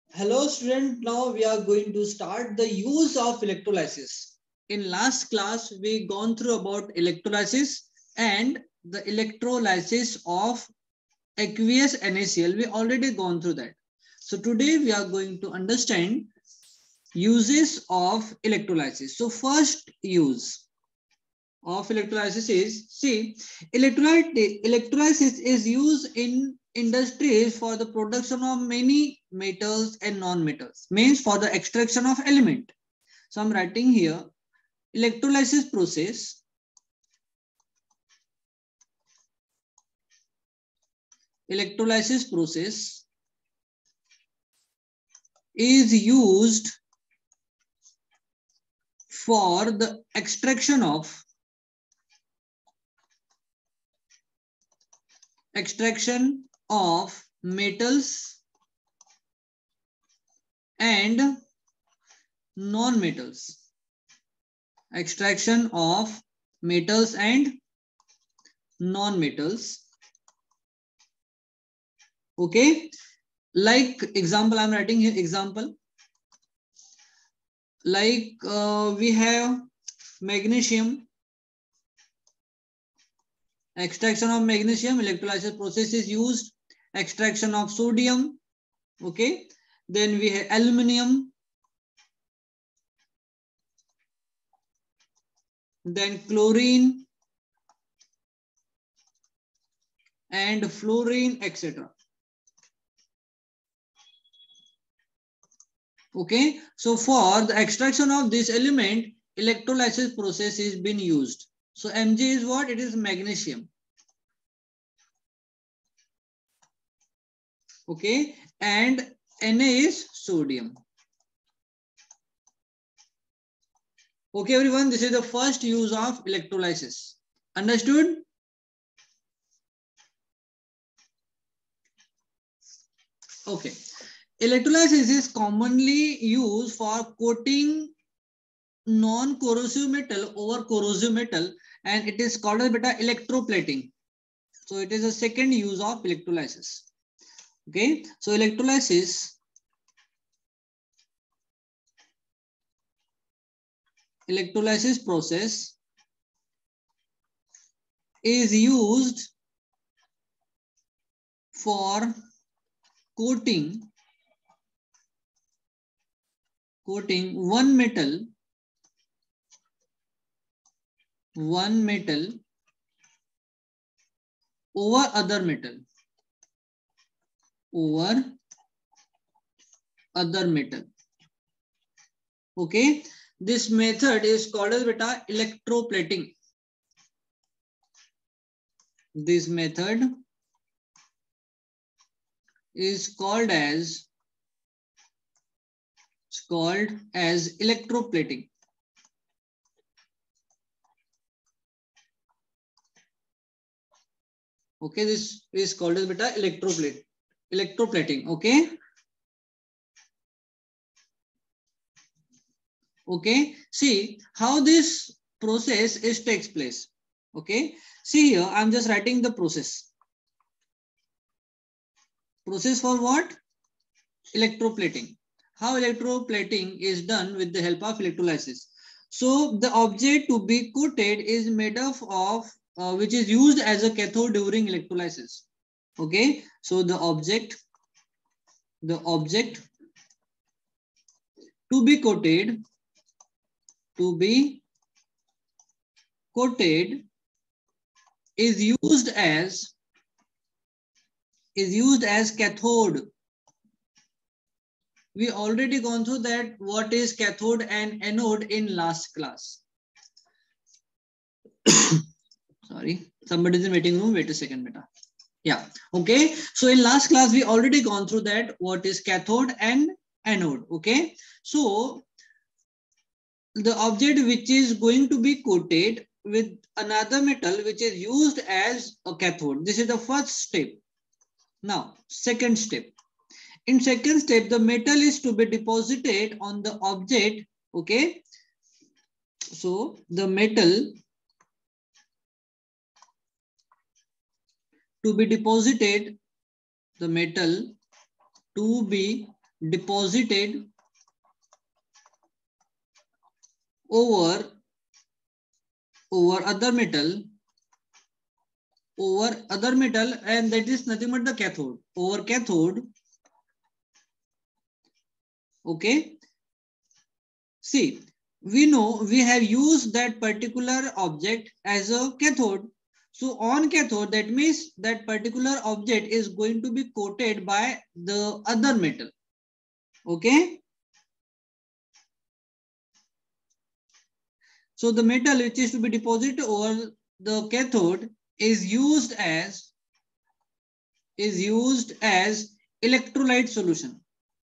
Hello student, now we are going to start the use of electrolysis. In last class, we gone through about electrolysis and the electrolysis of aqueous NaCl. We already gone through that. So today we are going to understand uses of electrolysis. So first use of electrolysis is, see, electrolysis is used in industries for the production of many metals and non-metals, means for the extraction of element. So I'm writing here electrolysis process is used for the extraction of metals and non-metals. Extraction of metals and non-metals. Okay, like example, I'm writing here example. Like we have magnesium. Extraction of magnesium, electrolysis process is used. Extraction of sodium. Okay, then we have aluminum. Then chlorine and fluorine, etc. Okay, so for the extraction of this element, electrolysis process is being used. So Mg is what? It is magnesium. Okay, and Na is sodium. Okay, everyone, this is the first use of electrolysis. Understood? Okay. Electrolysis is commonly used for coating non-corrosive metal over corrosive metal, and it is called as beta electroplating. So it is a second use of electrolysis. Okay, so electrolysis process is used for coating one metal over other metal Okay, this method is called as beta electroplating. This method is called as electroplating. Okay, this is called as beta electroplating. Okay. Okay, see how this process takes place. Okay, see here, I'm just writing the process. Process for what? Electroplating. How electroplating is done with the help of electrolysis. So the object to be coated is made up of which is used as a cathode during electrolysis. Okay, so the object to be coated is used as cathode. We already gone through that what is cathode and anode in last class. Sorry, somebody is in waiting room. Wait a second, beta. Yeah, okay. So in last class, we already gone through that what is cathode and anode. Okay, so the object which is going to be coated with another metal which is used as a cathode. This is the first step. Now, second step. In second step, the metal is to be deposited on the object. Okay. So the metal to be deposited deposited over other metal, and that is nothing but the cathode, over cathode. Okay, see, we know we have used that particular object as a cathode. So on cathode, that means that particular object is going to be coated by the other metal. Okay, so the metal which is to be deposited over the cathode is used as electrolyte solution.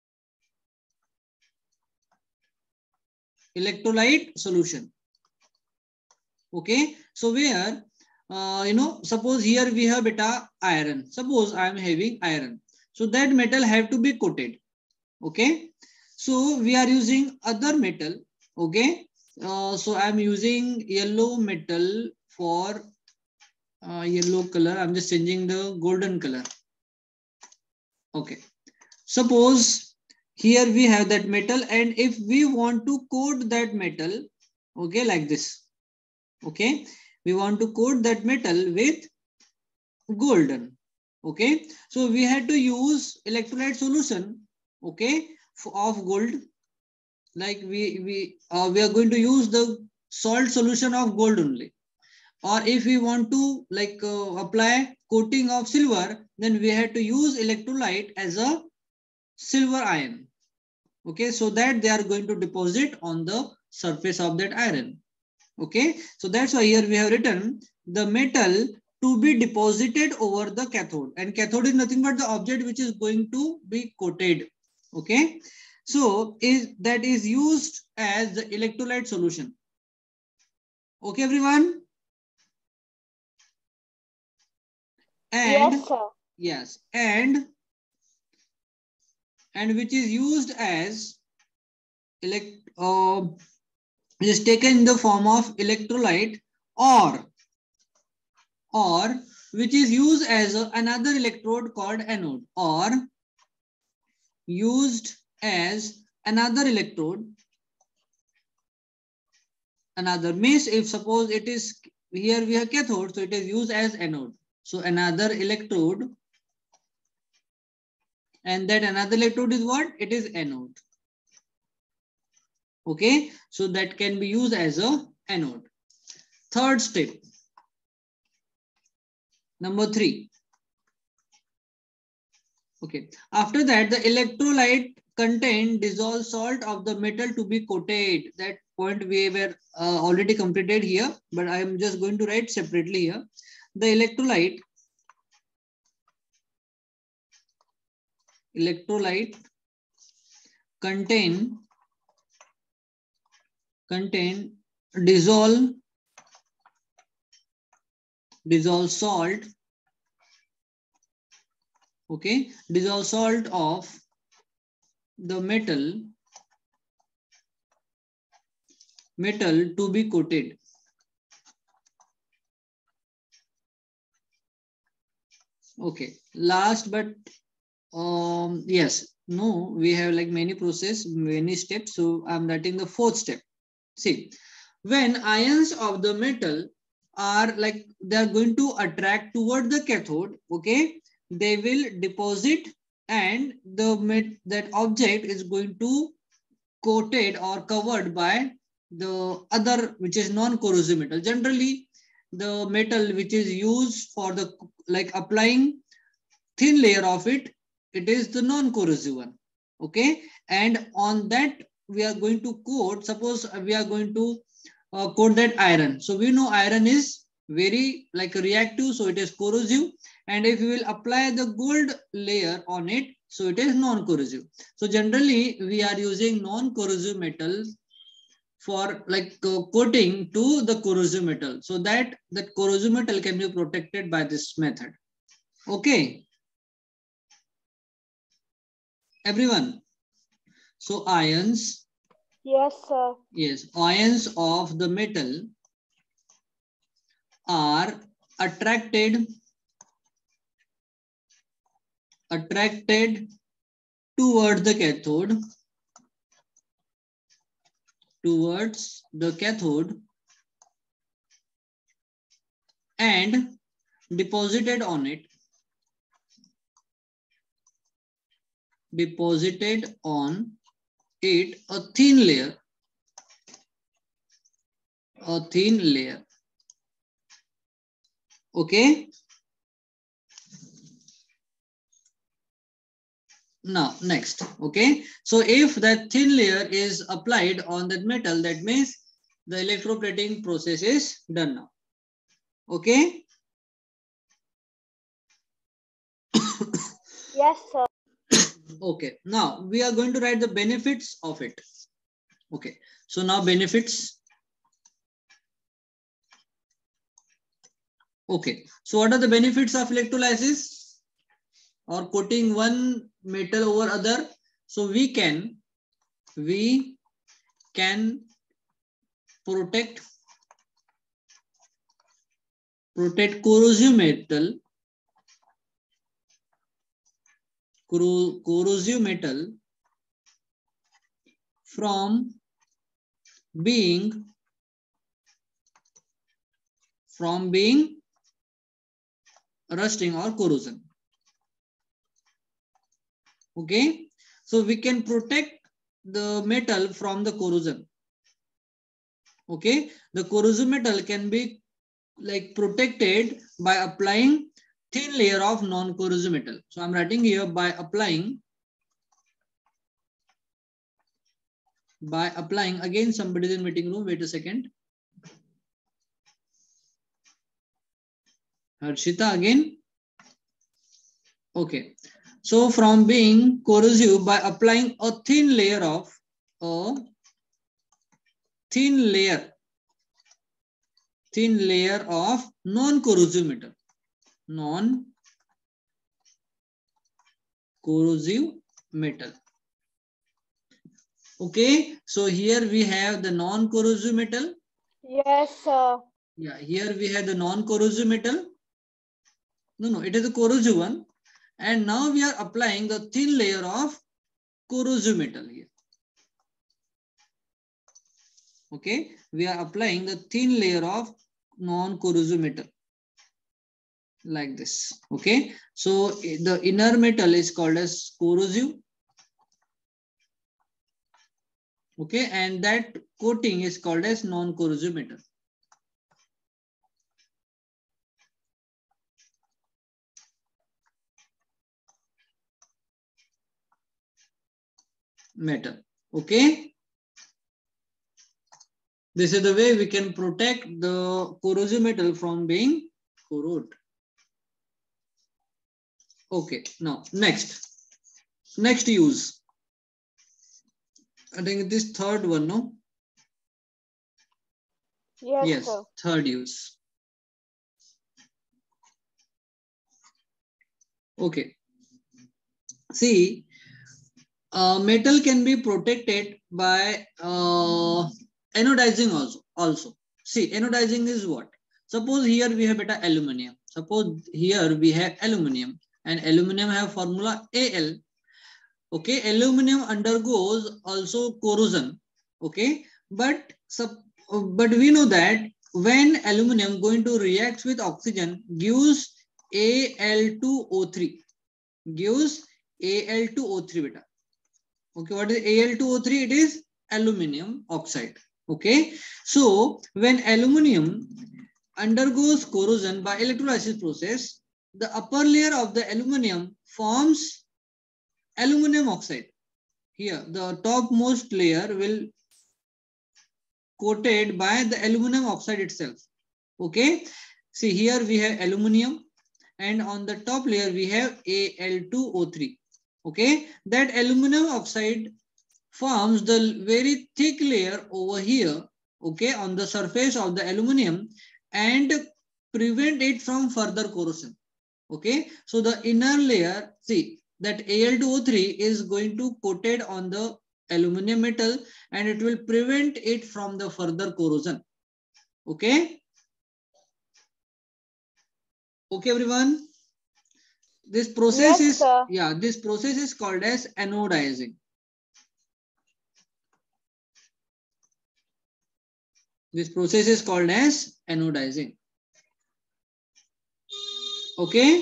Electrolyte solution. Okay, so where suppose here we have beta iron. Suppose I am having iron, so that metal have to be coated. Okay, so we are using other metal. Okay, so I am using yellow metal for yellow color. I'm just changing the golden color. Okay, suppose here we have that metal, and if we want to coat that metal, okay, like this. Okay, we want to coat that metal with golden. Okay, so we had to use electrolyte solution, okay, of gold. Like we are going to use the salt solution of gold only. Or if we want to like apply coating of silver, then we had to use electrolyte as a silver ion. Okay, so that they are going to deposit on the surface of that iron. Okay, so that's why here we have written the metal to be deposited over the cathode, and cathode is nothing but the object which is going to be coated. Okay, so that is used as the electrolyte solution. Okay, everyone. And yes, sir. yes, and which is used as is taken in the form of electrolyte, or which is used as another electrode called anode, or used as another electrode. Another means if suppose it is here we have cathode, so it is used as anode. So another electrode, and that another electrode is what? It is anode. Okay, so that can be used as a anode. Third step, number 3. Okay, after that the electrolyte contain dissolved salt of the metal to be coated. That point we were already completed here, but I am just going to write separately here. The electrolyte contain dissolved salt. Okay, dissolved salt of the metal to be coated. Okay, last but yes, no, we have like many process, many steps. So I'm writing the 4th step. See, when ions of the metal are like they are going to attract toward the cathode, okay, they will deposit, and that object is going to coated or covered by the other, which is non-corrosive metal. Generally, the metal which is used for the like applying thin layer of it, it is the non-corrosive one. Okay, and on that we are going to coat. Suppose we are going to coat that iron. So we know iron is very like reactive, so it is corrosive. And if we will apply the gold layer on it, so it is non-corrosive. So generally we are using non-corrosive metals for like coating to the corrosive metal, so that corrosive metal can be protected by this method. Okay, everyone. So ions, Yes, sir. yes, ions of the metal are attracted towards the cathode, towards the cathode, and deposited on it, deposited on it a thin layer, a thin layer. Okay. Now next, okay, so if that thin layer is applied on that metal, that means the electroplating process is done now. Okay. Yes, sir. Okay, now we are going to write the benefits of it. Okay, so now benefits. Okay, so what are the benefits of electrolysis or coating one metal over other? So we can protect corrosive metal, from being rusting or corrosion. Okay, so we can protect the metal from the corrosion. Okay, the corrosive metal can be like protected by applying thin layer of non-corrosive metal. So I'm writing here by applying again, somebody is in meeting room. Wait a second. Harshita again. Okay. So from being corrosive, by applying a thin layer of non-corrosive metal. Non-corrosive metal. Okay, so here we have the non-corrosive metal. Yes, sir. Yeah, here we have the non-corrosive metal. No, it is a corrosive one. And now we are applying the thin layer of corrosive metal here. Okay, we are applying the thin layer of non-corrosive metal like this. Okay, so the inner metal is called as corrosive. Okay, and that coating is called as non-corrosive metal. Okay, this is the way we can protect the corrosive metal from being corroded. Okay, now next use. I think this third one, no? Yes, sir. Third use. Okay. See, metal can be protected by anodizing also. See, anodizing is what? Suppose here we have aluminum. Suppose here we have aluminum, and aluminum have formula Al. Okay, aluminum undergoes also corrosion. Okay, but we know that when aluminum going to react with oxygen, gives Al2O3, beta. Okay, what is Al2O3? It is aluminum oxide. Okay, so when aluminum undergoes corrosion by electrolysis process, the upper layer of the aluminum forms aluminum oxide. Here, the topmost layer will coated by the aluminum oxide itself. Okay, see here we have aluminum, and on the top layer we have Al2O3. Okay, that aluminum oxide forms the very thick layer over here, okay, on the surface of the aluminum, and prevent it from further corrosion. Okay, so the inner layer, see that Al2O3 is going to coated on the aluminum metal, and it will prevent it from the further corrosion. Okay, everyone. This process Yes, is, sir. yeah, this process is called as anodizing. This process is called as anodizing. Okay.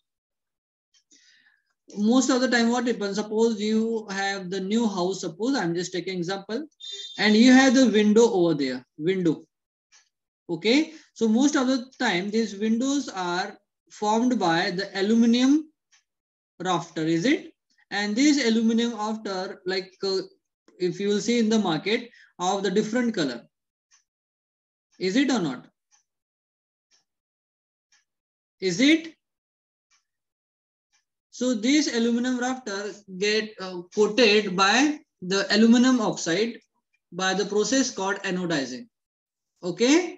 Most of the time what happens, suppose you have the new house, suppose I'm just taking example, and you have the window over there, window. Okay. So most of the time these windows are formed by the aluminum rafter, is it? And this aluminum rafter, like if you will see in the market, of the different color, is it or not? Is it? So this aluminum rafter get coated by the aluminum oxide by the process called anodizing. Okay.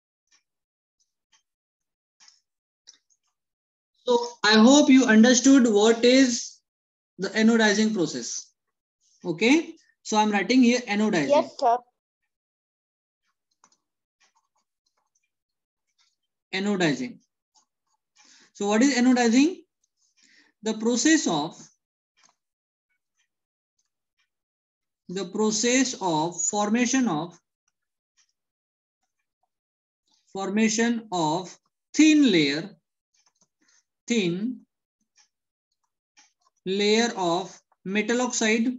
So I hope you understood what is the anodizing process. Okay. So I'm writing here anodizing. Yes, sir. Anodizing. So what is anodizing? The process of formation of thin layer of metal oxide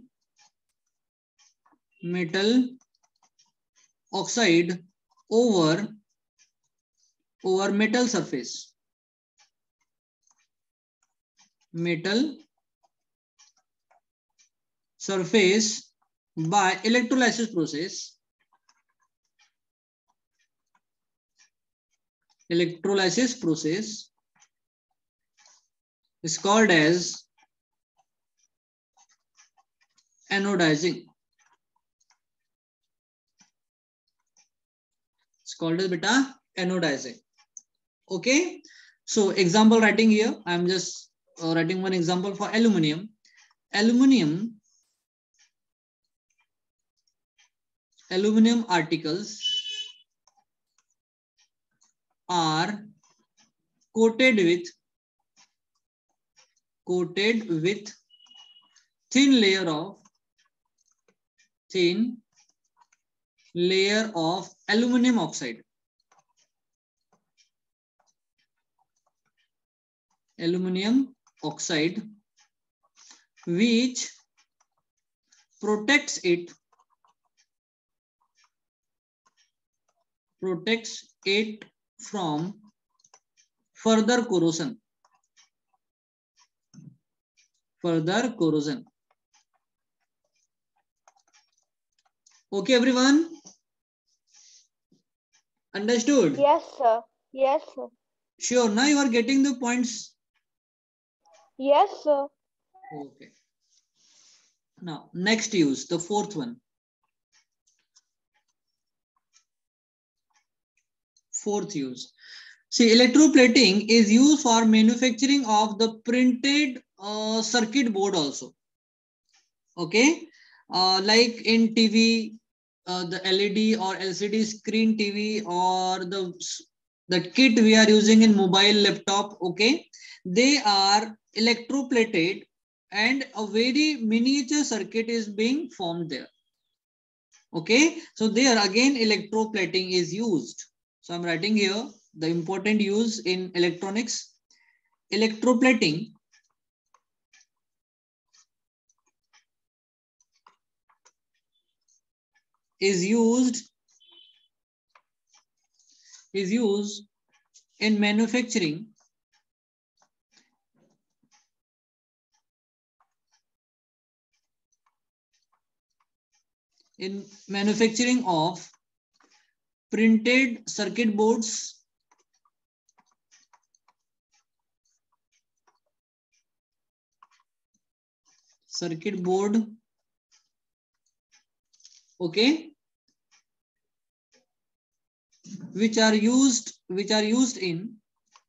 over metal surface. Metal surface by electrolysis process. Electrolysis process is called as anodizing. It's called as beta anodizing. Okay. So example writing here, I'm just writing one example for aluminum. Aluminum articles are coated with thin layer of aluminum oxide. Aluminum oxide, which protects it from further corrosion. Okay, everyone? Understood? Yes, sir. Yes, sir. Sure. Now you are getting the points. Yes, sir. Okay. Now, next use, the fourth one. Fourth use. See, electroplating is used for manufacturing of the printed circuit board also. Okay. Like in TV, the LED or LCD screen TV, or the kit we are using in mobile laptop. Okay. They are electroplated and a very miniature circuit is being formed there. Okay. So there again electroplating is used. So I'm writing here the important use in electronics. Electroplating is used in manufacturing of printed circuit boards, okay, which are used in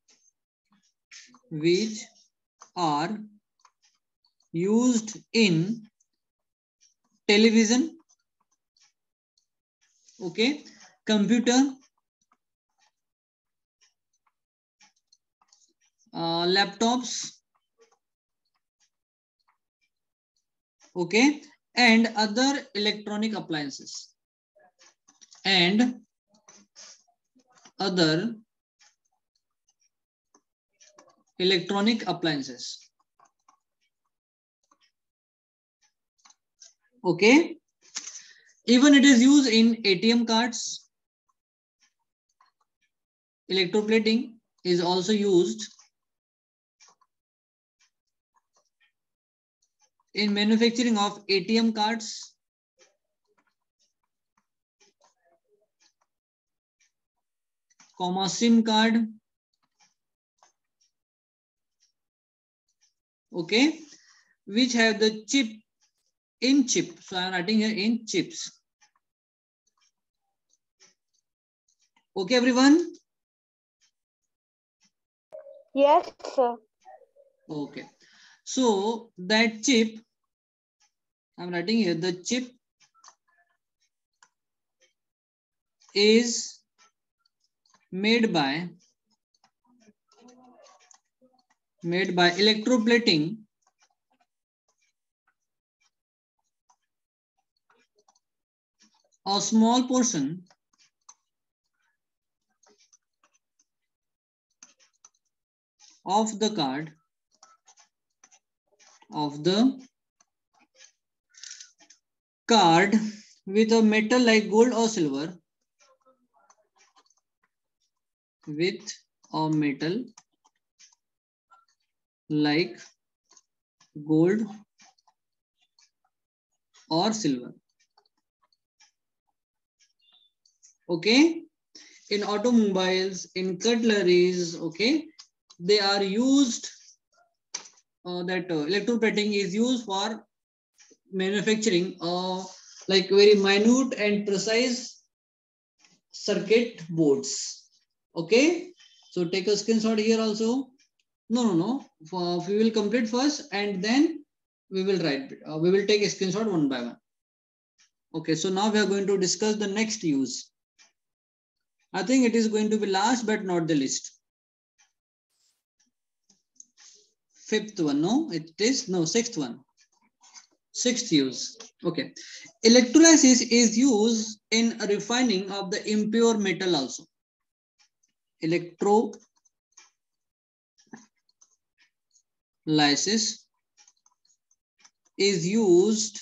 television, okay, computer, laptops, Okay, and other electronic appliances and other electronic appliances. Okay, even it is used in ATM cards. Electroplating is also used in manufacturing of ATM cards, SIM card. Okay, which have the chip in chip. So I am writing here in chips. Okay, everyone. Yes, sir. Okay, so that chip, I'm writing here, the chip is made by electroplating a small portion of the card with a metal like gold or silver, with a metal like gold or silver. Okay, in automobiles, in cutleries, okay, they are used, that electroplating is used for manufacturing like very minute and precise circuit boards. Okay, so take a screenshot here also. No. We will complete first and then we will write. We will take a screenshot one by one. Okay, so now we are going to discuss the next use. I think it is going to be last but not the least. Fifth one, no, it is, no, sixth one. Sixth use. Okay. Electrolysis is used in refining of the impure metal also. Electrolysis is used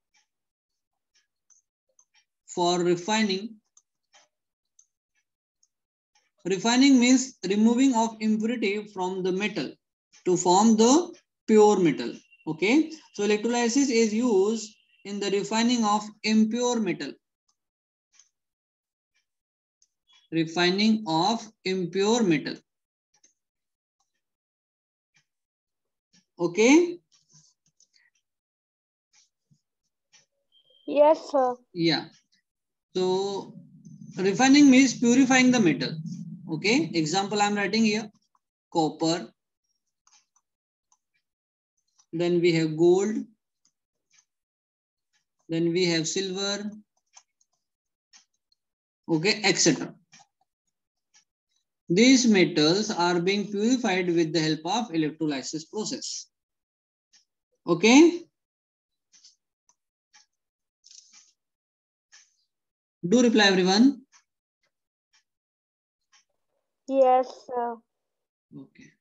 for refining. Refining means removing of impurity from the metal to form the pure metal. Okay. So electrolysis is used in the refining of impure metal. Refining of impure metal. Okay. Yes, sir. Yeah. So refining means purifying the metal. Okay. Example I'm writing here. Copper. Then we have gold. Then we have silver. Okay, etc. These metals are being purified with the help of electrolysis process. Okay. Do reply, everyone. Yes, sir. Okay.